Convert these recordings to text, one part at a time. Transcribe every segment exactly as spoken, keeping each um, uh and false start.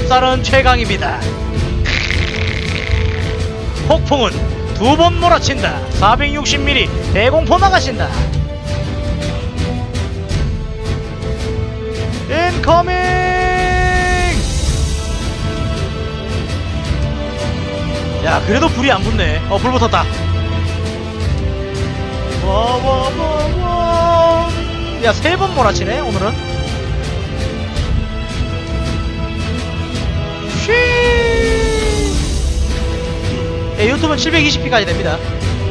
갑사는 최강입니다. 폭풍은 두 번 몰아친다. 사백육십 밀리미터 대공포 나가신다. 인커밍! 야, 그래도 불이 안 붙네. 어, 불 붙었다. 와와와와. 야, 세 번 몰아치네 오늘은. 쉬. 야, 유튜브는 칠백이십 피까지 됩니다.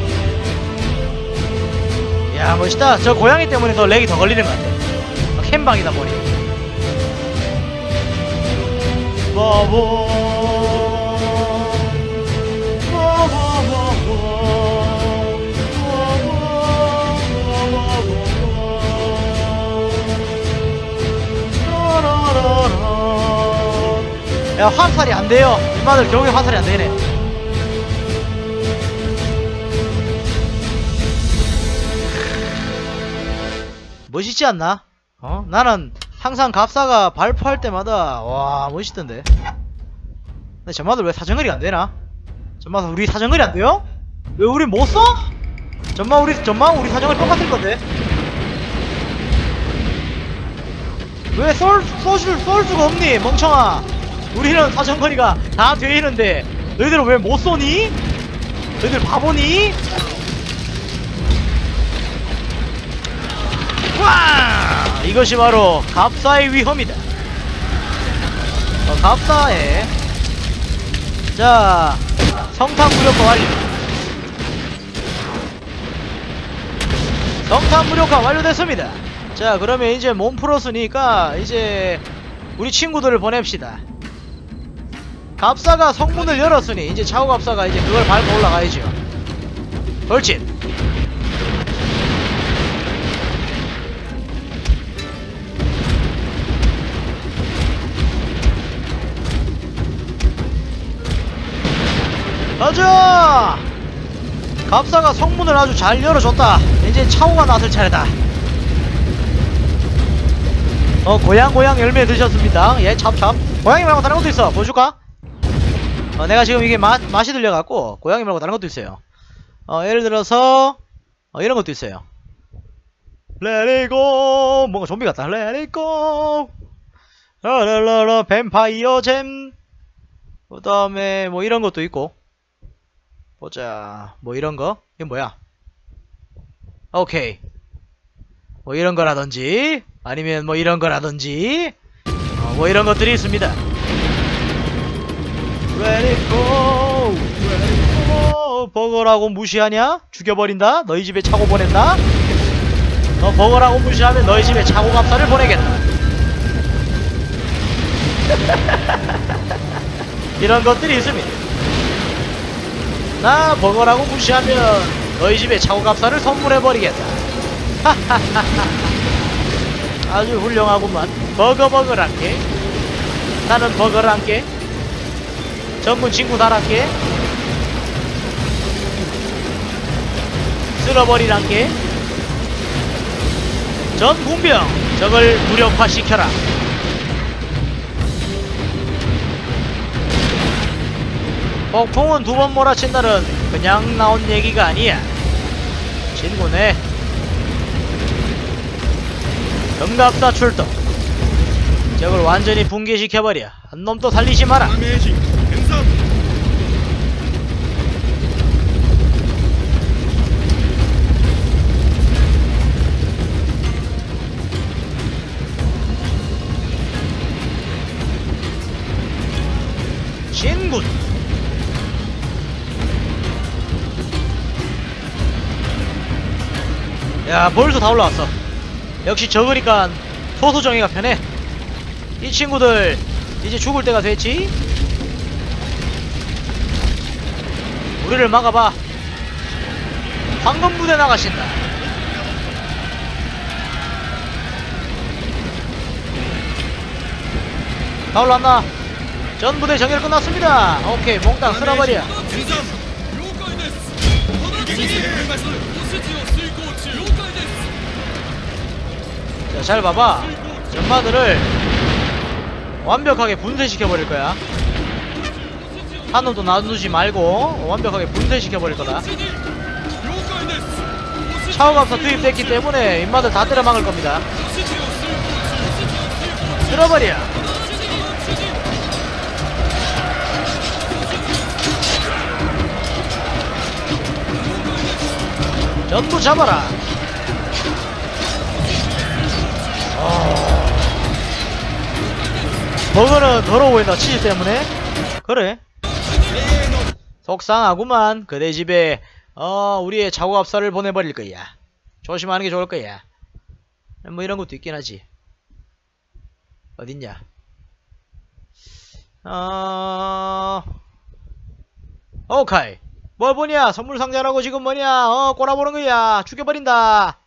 야, 멋있다. 저 고양이 때문에 더 렉이 더 걸리는 것 같아. 캠방이다 보니. 와와. 야, 화살이 안 돼요. 인마들 겨우에 화살이 안 되네. 멋있지 않나? 어? 나는 항상 갑사가 발포할 때마다 와 멋있던데. 근데 전마들 왜 사정거리 안 되나? 전마 우리 사정거리 안 돼요? 왜 우리 못 써? 전마 우리 전마 우리 사정거리 똑같을 건데. 왜 쏠 쏠 쏠 수가 없니, 멍청아? 우리는 사정거리가 다 돼 있는데 너희들은 왜 못 쏘니? 너희들 바보니? 와! 이것이 바로 갑사의 위험이다. 어, 갑사의 자 성탄 무력화 완료. 성탄 무력화 완료됐습니다. 자, 그러면 이제 몸 풀었으니까 이제 우리 친구들을 보냅시다. 갑사가 성문을 열었으니 이제 차고 갑사가 이제 그걸 밟고 올라가야죠. 돌진. 가자! 갑사가 성문을 아주 잘 열어줬다. 이제 차고가 나설 차례다. 어, 고양 고양 열매 드셨습니다. 예, 찹찹. 고양이 말고 다른 것도 있어. 보여줄까? 어, 내가 지금 이게 맛, 맛이 들려갖고 고양이 말고 다른 것도 있어요. 어, 예를 들어서 어, 이런 것도 있어요. Let it go. 뭔가 좀비 같다. Let it go. 라라라라 뱀파이어 잼. 그 다음에 뭐 이런 것도 있고. 보자. 뭐 이런 거? 이건 뭐야? 오케이. 뭐 이런 거라든지 아니면 뭐 이런 거라든지 어, 뭐 이런 것들이 있습니다. Let it go, let it go. 버거라고 무시하냐? 죽여버린다? 너희 집에 차고 보낸다? 너 버거라고 무시하면 너희 집에 차고 갑사를 보내겠다. 이런 것들이 있습니다. 나 버거라고 무시하면 너희 집에 차고 갑사를 선물해버리겠다. 아주 훌륭하구만. 버거버거란게. 나는 버거란게. 전문 친구 달았게. 쓸어버리란게. 전 군병 저걸 무력화시켜라. 폭풍은 두 번 몰아친다는 그냥 나온 얘기가 아니야. 친구네. 금갑사 출동. 저걸 완전히 붕괴시켜버려. 한 놈도 살리지 마라. 진군. 야, 벌써 다 올라왔어. 역시 적으니까 소수 정의가 편해. 이 친구들 이제 죽을 때가 됐지? 우리를 막아봐. 황금 부대 나가신다. 다 올라왔나? 전 부대 정렬 끝났습니다. 오케이, 몽땅 쓸어버려. 자, 잘 봐봐. 전마들을 완벽하게 분쇄시켜버릴 거야. 한 놈도 놔두지 말고 완벽하게 분쇄시켜버릴 거다. 차오갑사 투입됐기 때문에 인마들 다 때려 막을 겁니다. 들어버려. 전부 잡아라. 어... 버거는 더러워 보인다. 치즈 때문에. 그래, 속상하구만. 그대 집에 어 우리의 차고갑사를 보내버릴 거야. 조심하는 게 좋을 거야. 뭐 이런 것도 있긴 하지. 어딨냐? 어... 오카이. 뭘 보냐? 선물 상자라고 지금 뭐냐? 어, 꼬라보는 거야. 죽여버린다.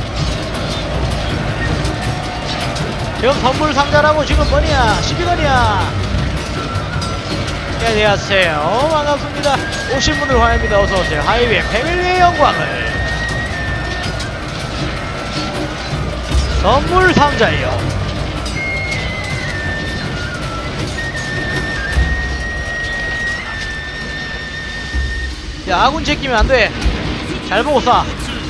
지금 선물 상자라고 지금 뭐냐? 시비 거냐? 안녕하세요. 반갑습니다. 오신 분들 환영합니다. 어서오세요. 하이웨이 패밀리의 영광을. 선물 상자요. 야, 아군 제끼면 안돼. 잘 보고 쏴.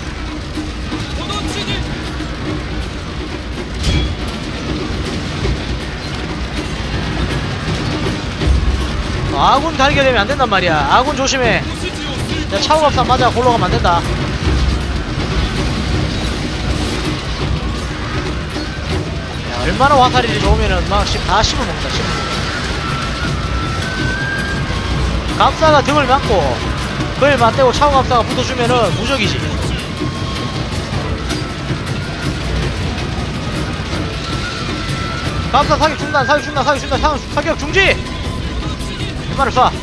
아군 다리게 되면 안된단 말이야. 아군 조심해. 야, 차오갑사 맞아. 골로 가면 안된다. 야, 얼마나 화살이 좋으면은 막 다 씹어먹는다. 씹어먹는다. 갑사가 등을 맞고 그걸 맞대고 차오갑사가 붙어주면은 무적이지. 갑사 사격 중단, 사격 중단, 사격 중단, 사격, 사격 중지! 이만을 쏴.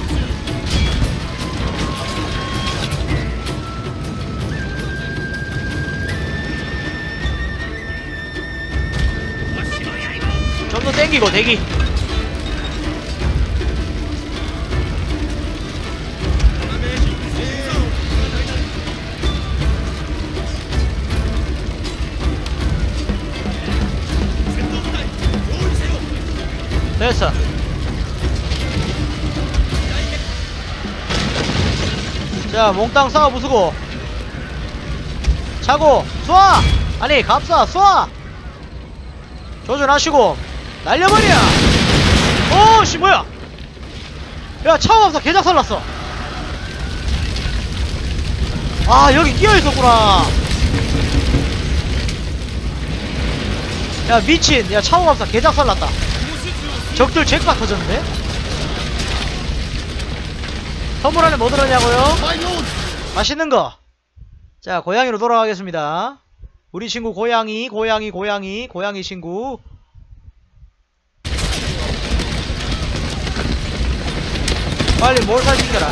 좀 더 땡기고 대기. 됐어. 자, 몽땅 싸워 부수고 차고 쏴! 아니 갑사 쏴! 조준하시고 날려버려! 오씨 뭐야! 야, 차오갑사 개작살 났어. 아, 여기 끼어있었구나. 야, 미친. 야, 차오갑사 개작살 났다. 적들 잭박 터졌는데? 선물 안에 뭐 들었냐고요? 맛있는거. 자, 고양이로 돌아가겠습니다. 우리 친구 고양이 고양이 고양이 고양이 친구. 빨리 몰살 시켜라.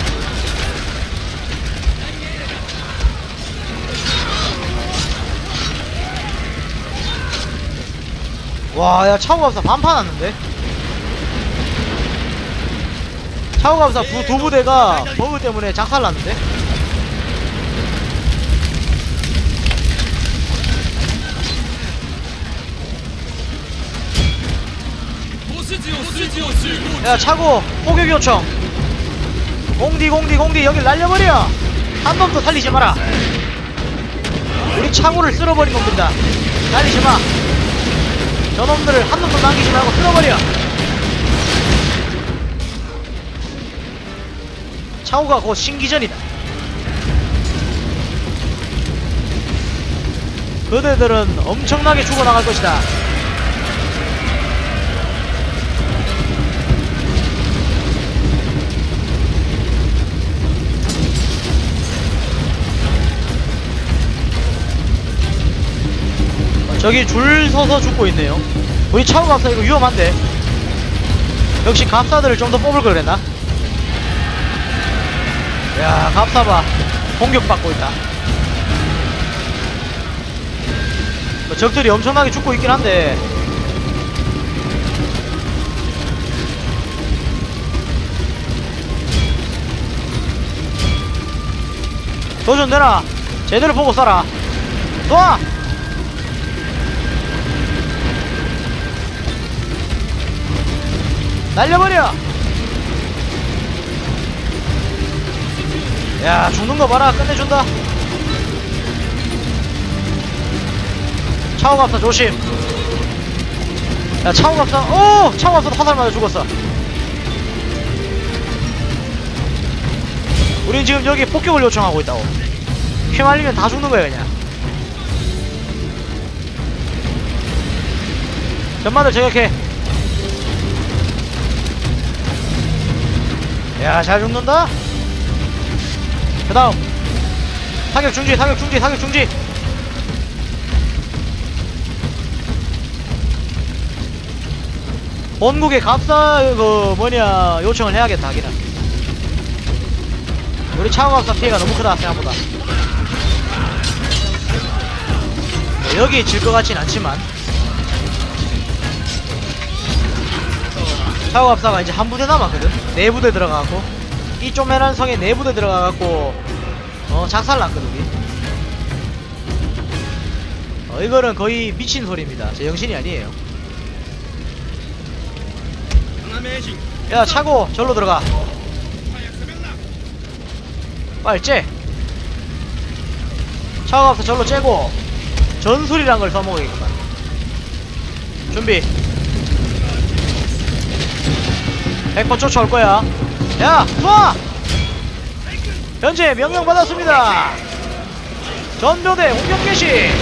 와, 야, 차오갑사 반판 왔는데? 차오갑사 두, 두 부대가 버그 때문에 작살났는데? 야, 차고 포격 요청. 공디 공디 공디 여길 날려버려. 한 놈도 살리지 마라. 우리 차고를 쓸어버린 놈들이다. 날리지 마. 저놈들을 한 놈도 남기지 말고 쓸어버려. 차오가 곧 신기전이다. 그대들은 엄청나게 죽어나갈 것이다. 저기 줄 서서 죽고 있네요. 우리 차오갑사 이거 위험한데. 역시 갑사들을 좀 더 뽑을 걸 그랬나? 야, 갑사봐. 공격받고 있다. 뭐 적들이 엄청나게 죽고 있긴 한데. 도전 내놔. 제대로 보고 쏴라. 쏴! 날려버려. 야 죽는거 봐라. 끝내준다. 차오갑사 조심. 야 차오갑사. 오! 차오갑사도 화살 맞아 죽었어. 우린 지금 여기 폭격을 요청하고 있다고. 휘말리면 다 죽는거야 그냥. 전마들 저격해. 야 잘 죽는다. 그 다음 타격 중지 타격 중지 타격 중지. 본국에 갑사 그 뭐냐 요청을 해야겠다 하기는. 우리 차오갑사 피해가 너무 크다 생각보다. 뭐 여기 질 것 같진 않지만 차오갑사가 이제 한 부대 남았거든. 네 부대 들어가갖고 이 쪼매난 성에 네 부대 들어가갖고 어 작살났거든 우리. 어 이거는 거의 미친 소리입니다. 제 영신이 아니에요. 야 차고 절로 들어가. 빨리 째. 차오갑사 절로 째고 전술이란 걸 써먹어야겠구만. 준비. 백 번 쫓아올 거야. 야 쏴. 현재 명령 받았습니다. 전교대 공격 개시.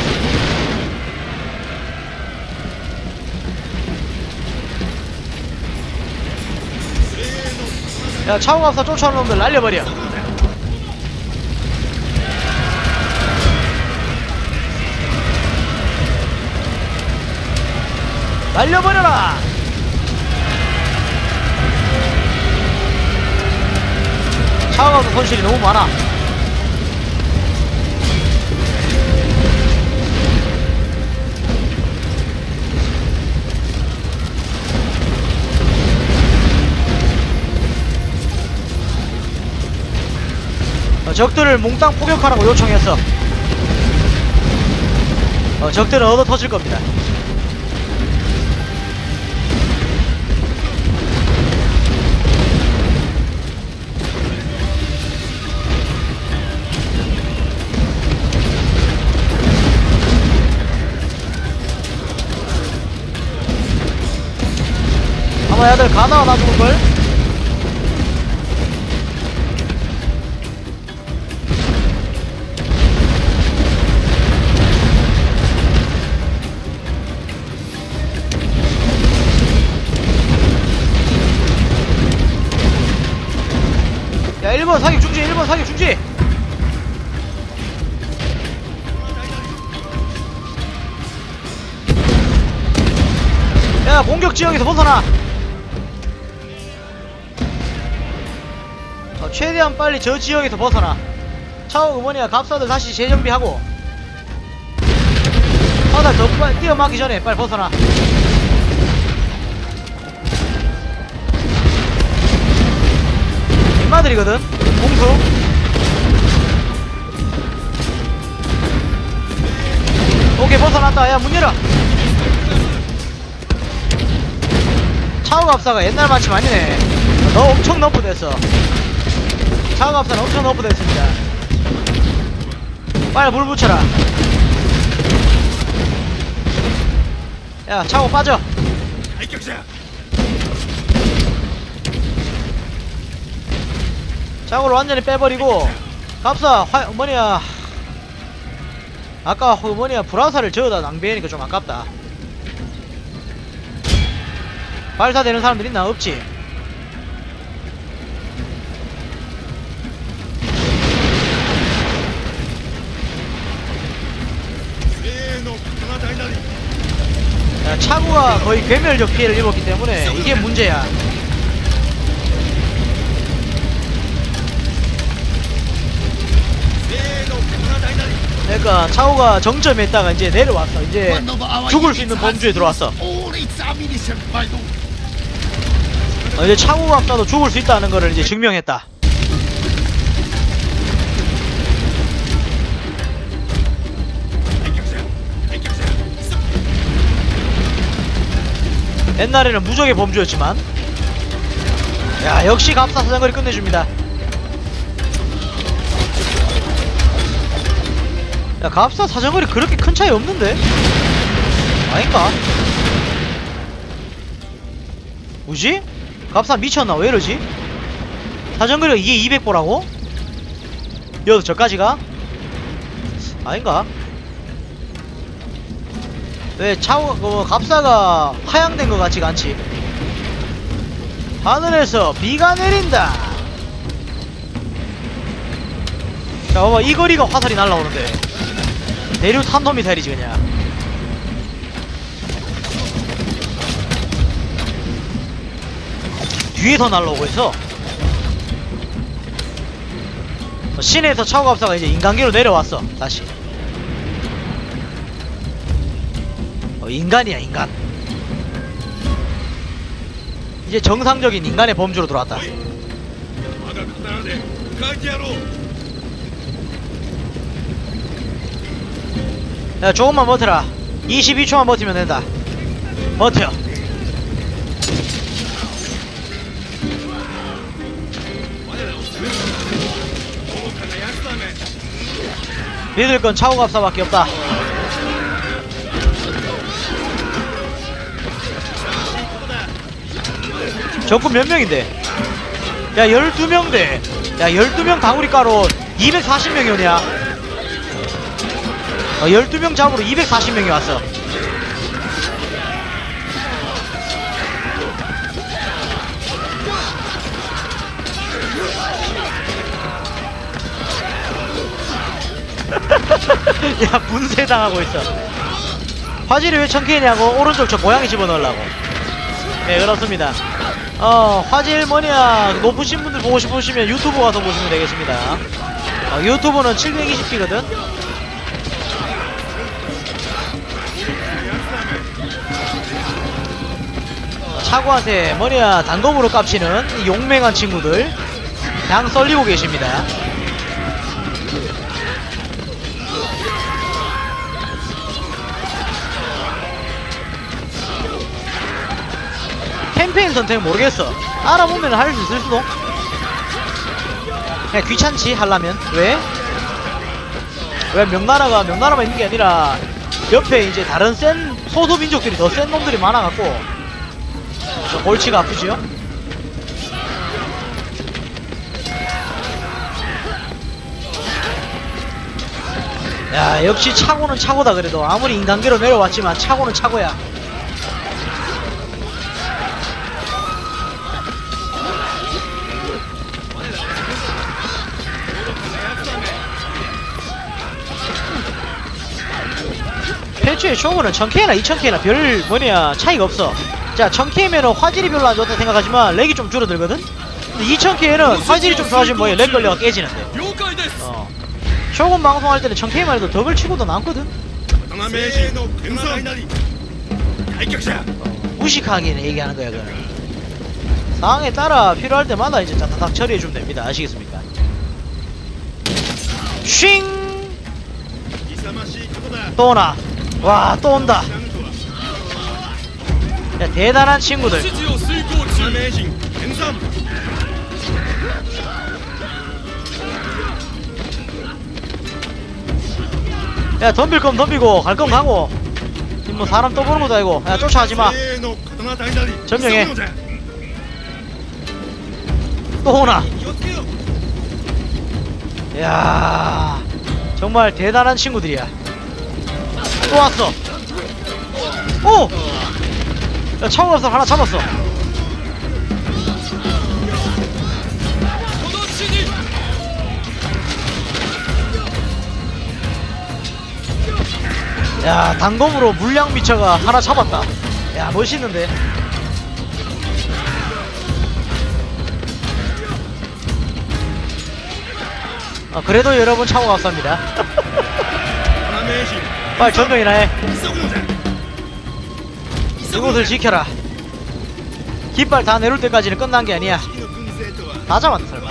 야 차오갑사 쫓아오는 놈들 날려버려. 날려버려라. 차오갑사 손실이 너무 많아. 어, 적들을 몽땅 포격하라고 요청했어. 어, 적들은 얻어 터질 겁니다. 아마 애들 가다가 나 죽을걸? 야 일 번 사격 중지 일 번 사격 중지. 야 공격 지역에서 벗어나. 어, 최대한 빨리 저 지역에서 벗어나. 차오 뭐냐 갑사들 다시 재정비하고 화살 더 빨리 뛰어막기 전에 빨리 벗어나. 인마들이거든. 공수. 오케이 벗어났다. 야 문 열어. 차오갑사가 옛날 마침 아니네. 너 엄청 너프됐어. 차오갑사는 엄청 너프됐습니다. 빨리 물 붙여라. 야 차오 빠져. 차고를 완전히 빼버리고 갑사 화 뭐냐 아까 뭐냐 불화살을 저어다 낭비하니까 좀 아깝다. 발사되는 사람들 있나? 없지. 야, 차구가 거의 괴멸적 피해를 입었기 때문에 이게 문제야. 그러니까 차오가 정점에 있다가 이제 내려왔어. 이제 죽을 수 있는 범주에 들어왔어. 어, 이제 차고갑사도 죽을 수 있다는 거를 이제 증명했다. 옛날에는 무적의 범주였지만 야 역시 갑사 사정거리 끝내줍니다. 야 갑사 사정거리 그렇게 큰 차이 없는데? 아닌가? 뭐지? 갑사 미쳤나? 왜 이러지? 사정거리가 이게 이백 보라고? 여기서 저까지가? 아닌가? 왜 차고 그 갑사가 하향된 것 같지가 않지? 하늘에서 비가 내린다. 자 봐봐 이 거리가 화살이 날라오는데 대륙 탄도미사일이지 그냥. 뒤에서 날라오고 있어. 시내에서 차고갑사가 이제 인간계로 내려왔어 다시. 어, 인간이야 인간. 이제 정상적인 인간의 범주로 들어왔다. 야 조금만 버텨라. 이십이 초만 버티면 된다. 버텨. 믿을 건 차고갑사밖에 없다. 적군 몇 명인데? 야 열두 명대. 야 열두 명 다구리가로 이백사십 명이 오냐? 어, 열두 명 잡으러 이백사십 명이 왔어. 야 분쇄당하고 있어. 화질이 왜 천케이냐고? 오른쪽 저 고양이 집어넣으려고. 네 그렇습니다. 어 화질 뭐냐 높으신 분들 보고 싶으시면 유튜브 가서 보시면 되겠습니다. 어, 유튜브는 칠백이십 피거든 차고한테 뭐냐 단검으로 깝치는 용맹한 친구들 그냥 썰리고 계십니다. 캠페인 선택 모르겠어. 알아보면 할 수 있을 수도. 그냥 귀찮지 할라면. 왜? 왜 명나라가 명나라만 있는 게 아니라 옆에 이제 다른 센 소수민족들이 더 센 놈들이 많아갖고 골치가 아프지요? 야 역시 차고는 차고다. 그래도 아무리 인간계로 내려왔지만 차고는 차고야. 애초에 쇼구는 천 케이나 이천 케이나 별 뭐냐 차이가 없어. 자 천 케이면은 화질이 별로 안 좋다 생각하지만 렉이 좀 줄어들거든? 근데 이천 케이는 화질이 좀 좋아지면 뭐야 렉 걸려가 깨지는데. 어 쇼군 방송할 때는 천 케이만 해도 덕을 치고도 남거든? 어, 무식하게 얘기하는 거야 그거는. 상황에 따라 필요할 때마다 이제 따닥 처리해주면 됩니다. 아시겠습니까? 쉥! 또 오나. 와, 또 온다. 야, 대단한 친구들. 야, 덤빌 거면 덤비고 갈 거면 가고. 뭐 사람 떠보는 것도 아니고. 야, 쫓아가지 마. 점령해. 또 오나. 야, 정말 대단한 친구들이야. 또 왔어. 오! 야, 차고갑사 하나 잡았어. 야, 단검으로 물량 미쳐가 하나 잡았다. 야, 멋있는데. 아, 그래도 여러분 차고갑사입니다. 빨리 전명이나 해. 이곳을 지켜라. 깃발 다 내릴 때까지는 끝난 게 아니야. 다 잡았다 설마.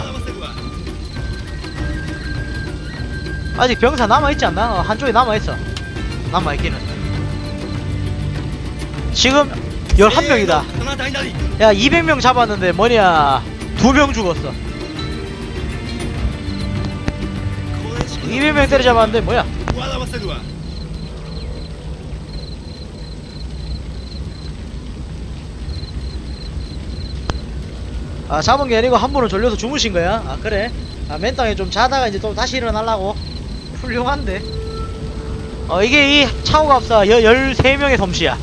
아직 병사 남아있지 않나? 어, 한쪽에 남아있어. 남아있기는. 지금 열한 명이다. 야, 이백 명 잡았는데 뭐냐 두 명 죽었어. 이백 명 때려잡았는데 뭐야? 아, 잡은 게 아니고 한 번은 졸려서 주무신 거야? 아, 그래? 아, 맨땅에 좀 자다가 이제 또 다시 일어나려고? 훌륭한데? 어, 이게 이 차오갑사 열세 명의 솜씨야.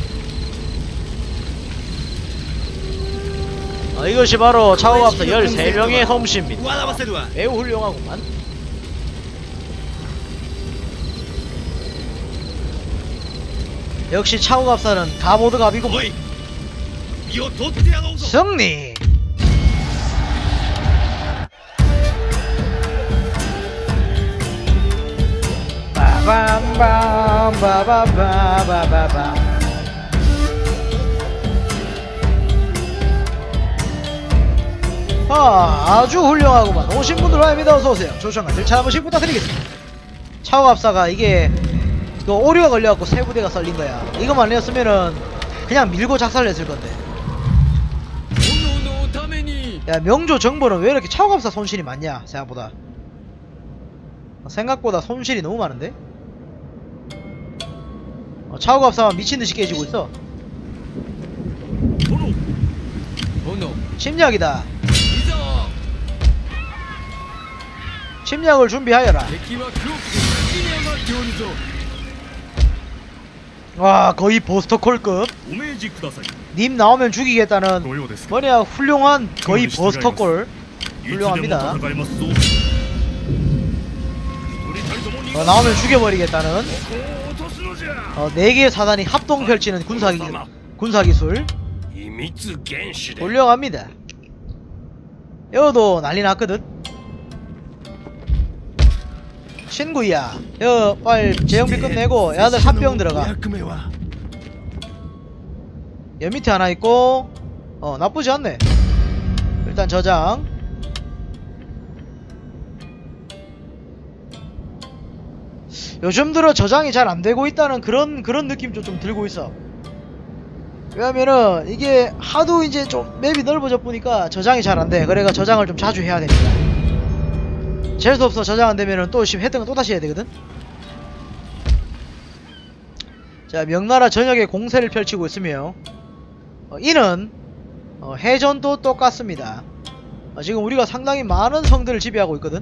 어, 이것이 바로 차오갑사 열세 명의 솜씨입니다. 매우 훌륭하구만. 역시 차오갑사는 가보드갑이고 승리! 빠밤밤바바바바바밤. 아, 아주 훌륭하구만. 오신 분들 환영합니다. 어서오세요. 조정관 절차 한 번씩 부탁드리겠습니다. 차오갑사가 이게 그 오류가 걸려갖고 세 부대가 썰린 거야. 이것만 아니었으면은 그냥 밀고 작살냈을 건데. 야, 명조 정보는 왜 이렇게 차오갑사 손실이 많냐 생각보다. 생각보다 손실이 너무 많은데? 어, 차오갑사만 미친듯이 깨지고 있어. 침략이다. 침략을 준비하여라. 와, 거의 버스터콜급. 님 나오면 죽이겠다는 뭐냐 훌륭한 거의 버스터콜. 훌륭합니다. 어, 나오면 죽여버리겠다는 어, 네 개의 사단이 합동 펼치는 군사기, 군사기술. 훌륭합니다. 여도 난리 났거든. 친구야, 여 빨리 재영비 끝내고 야들 합병 들어가. 여 밑에 하나 있고 어 나쁘지 않네. 일단 저장. 요즘 들어 저장이 잘 안되고 있다는 그런 그런 느낌도 좀 들고 있어. 왜냐면은 이게 하도 이제 좀 맵이 넓어져 보니까 저장이 잘 안돼. 그래가 저장을 좀 자주 해야 됩니다. 재수없어. 저장 안되면은 또 했던 거 또다시 해야 되거든. 자, 명나라 전역에 공세를 펼치고 있으며 어, 이는 어, 해전도 똑같습니다. 어, 지금 우리가 상당히 많은 성들을 지배하고 있거든.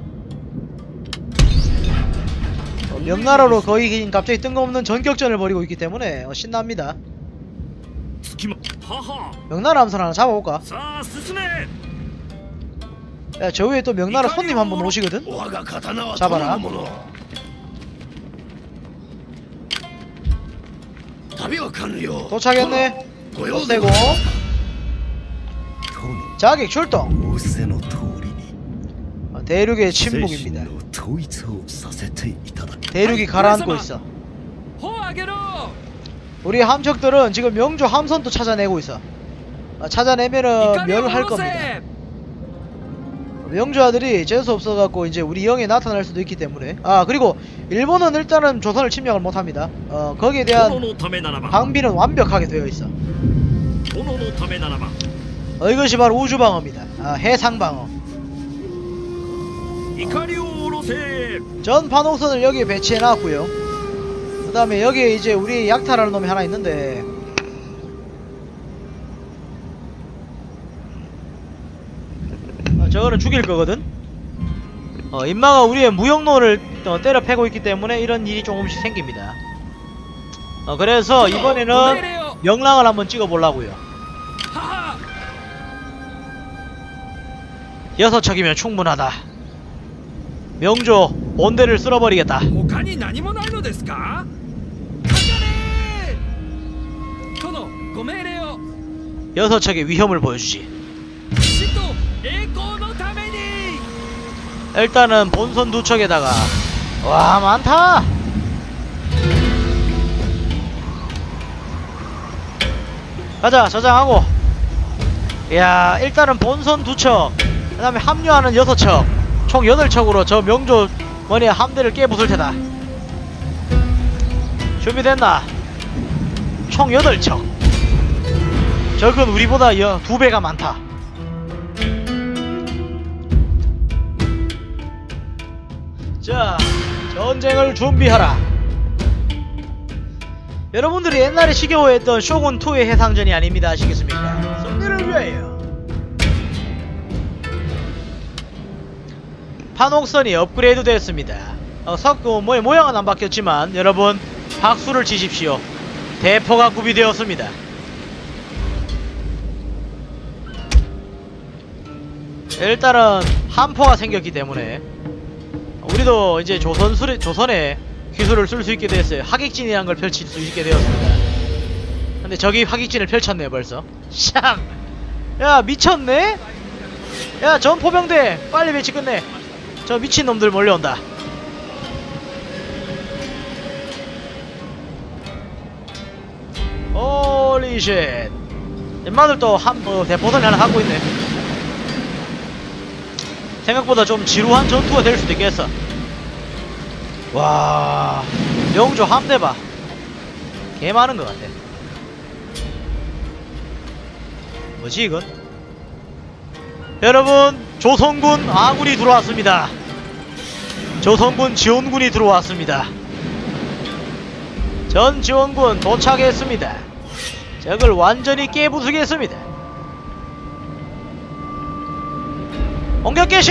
어, 명나라로 거의 갑자기 뜬금없는 전격전을 벌이고 있기 때문에 어, 신납니다. 명나라 함선 하나 잡아볼까? 야, 저 위에 또 명나라 손님 한 분 오시거든? 잡아라. 도착했네. 없애고 자객 출동. 어, 대륙의 침묵입니다. 대륙이 가라앉고 있어. 우리 함척들은 지금 명조 함선도 찾아내고 있어. 어, 찾아내면은 멸할 겁니다. 명조아들이 재수없어갖고 이제 우리 영에 나타날 수도 있기 때문에. 아, 그리고 일본은 일단은 조선을 침략을 못합니다. 어, 거기에 대한 방비는 완벽하게 되어있어. 어, 이것이 바로 우주방어입니다. 아, 해상방어. 전판호선을 여기에 배치해놨고요. 그 다음에 여기에 이제 우리 약탈하는 놈이 하나 있는데 저거는 죽일 거거든. 어, 인마가 우리의 무역로를 어, 때려 패고 있기 때문에 이런 일이 조금씩 생깁니다. 어, 그래서 이번에는 명랑을 한번 찍어 보려고요. 여섯 척이면 충분하다. 명조 본대를 쓸어버리겠다. 여섯 척의 위험을 보여주지. 일단은 본선 두 척에다가 와 많다. 가자. 저장하고. 이야, 일단은 본선 두 척, 그 다음에 합류하는 여섯 척, 총 여덟 척으로 저 명조 뭐냐 함대를 깨부술 테다. 준비됐나? 총 여덟 척. 적은 우리보다 여, 두 배가 많다. 자, 전쟁을 준비하라. 여러분들이 옛날에 시겨워했던 쇼군이의 해상전이 아닙니다. 아시겠습니까? 승리를 위하여. 판옥선이 업그레이드 됐습니다. 어, 석고 뭐 모양은 안 바뀌었지만 여러분 박수를 치십시오. 대포가 구비되었습니다. 일단은 함포가 생겼기 때문에 우리도 이제 조선 수리, 조선의 기술을 쓸 수 있게 됐어요. 하객진이라는 걸 펼칠 수 있게 되었습니다. 근데 저기 하객진을 펼쳤네요 벌써. 샹! 야 미쳤네? 야 전포병대 빨리 배치 끝내. 저 미친놈들 몰려온다. 홀리쉣. 엠마들도 한 어, 대포선이 하나 갖고 있네. 생각보다 좀 지루한 전투가 될 수도 있겠어. 와, 영조 함대 봐. 개 많은 것 같아. 뭐지 이건? 여러분, 조선군 아군이 들어왔습니다. 조선군 지원군이 들어왔습니다. 전 지원군 도착했습니다. 적을 완전히 깨부수겠습니다. 공격 개시!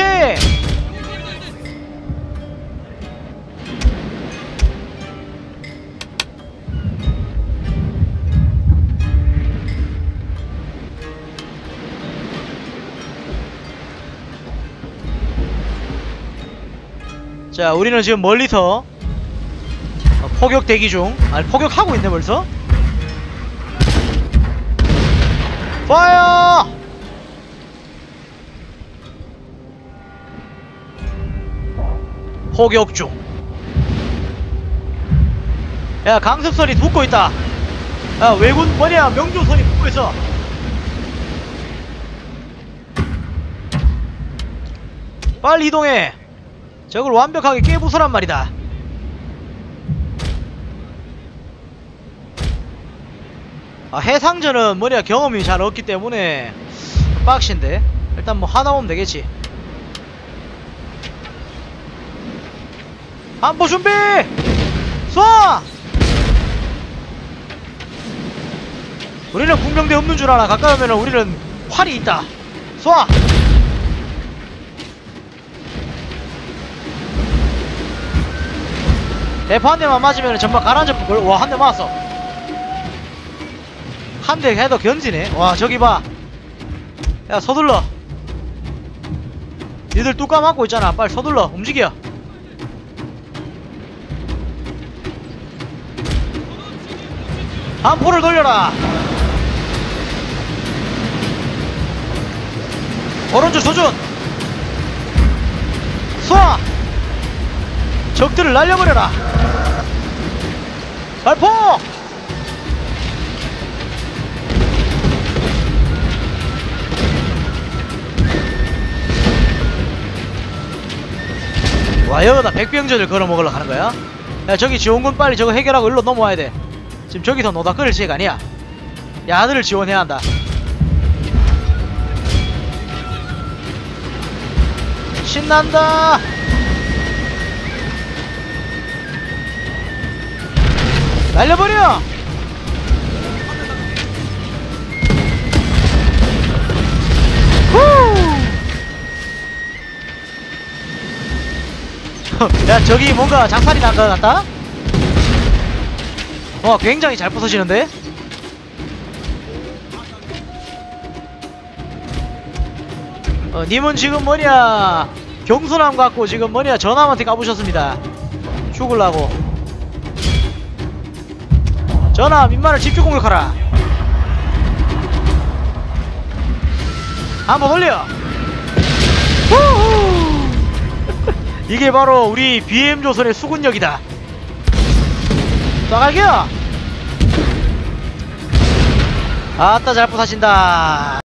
자, 우리는 지금 멀리서 어, 포격 대기 중. 아니, 포격하고 있네 벌써? 파이어! 포격 중. 야, 강습선이 붙고 있다. 야, 왜군 뭐냐, 명조선이 붙고 있어. 빨리 이동해. 적을 완벽하게 깨부수란 말이다. 아, 해상전은 뭐냐, 경험이 잘 없기 때문에 빡신데. 일단 뭐 하나 오면 되겠지. 함포 준비! 쏴! 우리는 군병대 없는 줄 알아. 가까이 오면 우리는 활이 있다. 쏴! 대포 한 대만 맞으면 정말 가라앉을 걸. 와, 한 대 맞았어. 한 대 해도 견지네. 와, 저기 봐. 야, 서둘러. 니들 뚜까 맞고 있잖아. 빨리 서둘러. 움직여. 함포를 돌려라. 오른쪽 조준. 쏴. 적들을 날려버려라. 발포. 와, 여기다 백병전을 걸어먹으러 가는거야? 야, 저기 지원군 빨리 저거 해결하고 일로 넘어와야 돼. 지금 저기서 노닥거릴 시기가 아니야. 야, 아들을 지원해야 한다. 신난다. 날려버려. 후. 야, 저기 뭔가 작살이 난 것 같다? 어, 굉장히 잘 부서지는데? 어, 님은 지금 뭐냐, 경소남 갖고 지금 뭐냐, 전함한테 까부셨습니다. 죽을라고. 전함, 임마를 집중 공격하라. 한번 올려. 후후. 이게 바로 우리 비엠조선의 수군력이다. 쏴갈겨. 아따, 잘 부사신다.